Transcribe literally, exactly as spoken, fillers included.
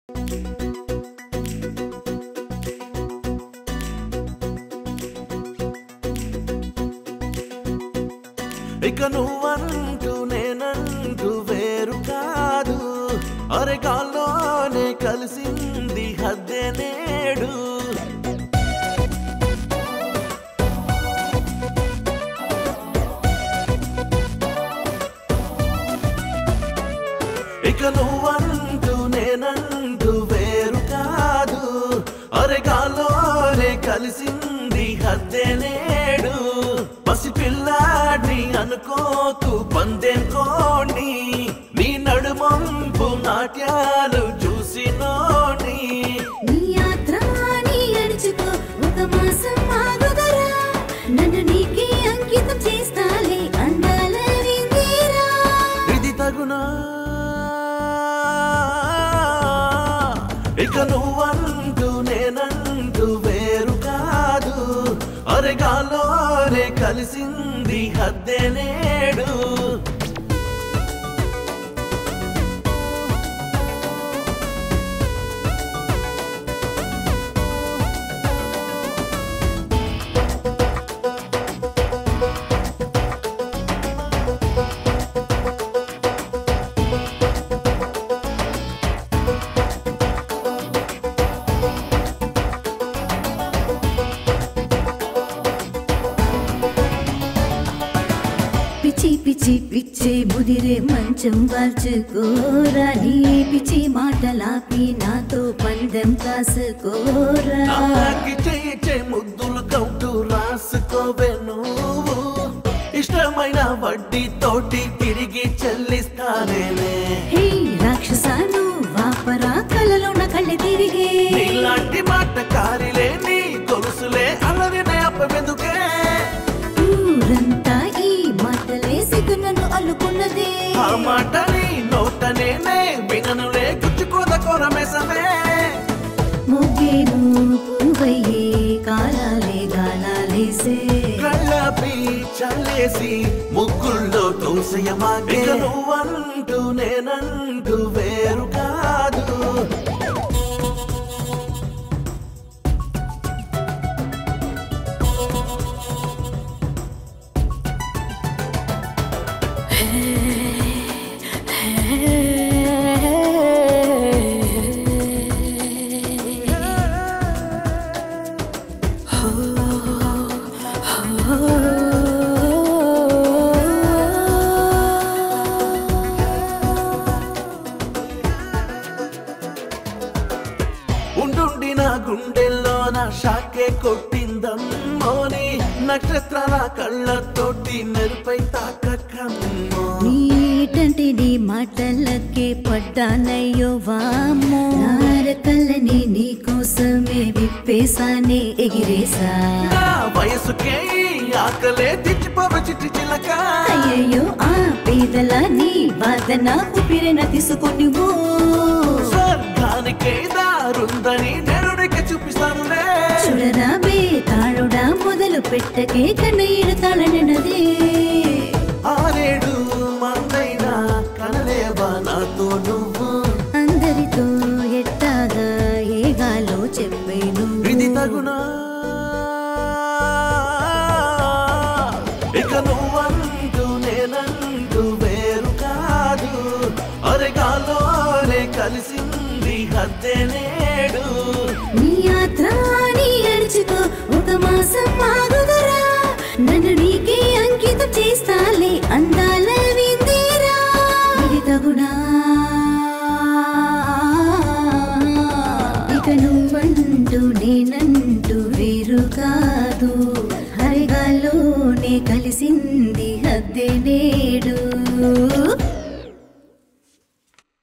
ఇక నువ్వంటూ నేనంటూ వేరు కాదు అరగాల్లోనే కలిసింది హద్దే నేడు ఇక నువ్వంటూ నేనంటూ వేరు కాదు అరగాల్లోనే కలిసింది హద్దే నేడు పసి పిల్లాడి అనుకోకు పందెంకోని నీ నడుమంపు నాట్యాలు చూసినోని నీ యాత్ర నీ అడుచుకో ఒక మాసం ఆగుదరా నన్ను నీకే అంకితం చేస్తాలే అందాల విందిరా ఇది తగునా ఇక నువ్వంటూ నేనంటూ వేరు కాదు అరగాల్లోనే కలిసింది హద్దే నేడు పిచ్చి పిచ్చి పిచ్చే ముదిరే మంచం వాల్చుకోరా నీ పిచ్చి మాటలాపి నాతో పందెం కాసుకోరా చేయించే ముద్దులు కౌటు రాసుకోవే నువ్వు ఇష్టమైన వడ్డీ తోటి తిరిగి చెల్లిస్తానేనే హే రాక్షసాను వాపరా కళ్ళలోన కళ్ళె తిరిగే నీలాంటి మాట కారిలే నీ గొలుసులే అల్లరినే అప్పవెందుకే ఊరంతా ఈ మాటలే సిగ్గు నన్ను అల్లుకున్నదే ఆ మాటని నోటనేనే విననులే గుచ్చుకోద కొరమేసమే ముగ్గేను పువ్వయ్యే కాలాలే గాలాలేసే కళ్ళపి చల్లేసి ముగ్గుల్లో తోసయమాగే నువ్వంటూ నేనంటూ వేరు కాదు ఉండుండి నా గుండెల్లో నా షాకే కొట్టిందమ్మోని నక్షత్రాల కళ్ళతోటి మెరుపై తాకకమ్మో నీటంటే నీ మాటలకే పడ్డానయ్యో వామ్మో నారకల్లని నీ కోసమే విప్పేసానే ఎగిరేసా నా వయసుకే ఆకలే తెచ్చిపోవ చిట్టి చిలక అయ్యయ్యో ఆ పేదల నీ వాదన ఊపిరిన తీసుకొని స్వర్గానికే దారుందని నెరుడికి చూపిస్తానులే చూడరా బే తాళుడా మొదలు పెట్టకే కన్నయ్యడు తాళనదే ఆరేడు మందైనా కనలేవా నాతో నువ్వు అందరితో ఎట్టాగా ఏగాలో చెప్పేను ఇది తగునా ఇక నువ్వంటూ నేనంటూ వేరు కాదు అరగాల్లోనే కలిసింది హద్దే నేడు నీ యాత్ర నీ అడుచుకో ఒక మాసం ఆగుదరా నన్ను నీకే అంకితం చేస్తాలే అందాల విందిరా ఇది తగునా ఇక నువ్వంటూ నేనంటూ వేరు కాదు హరిగాల్లోనే కలిసింది హద్దే నేడు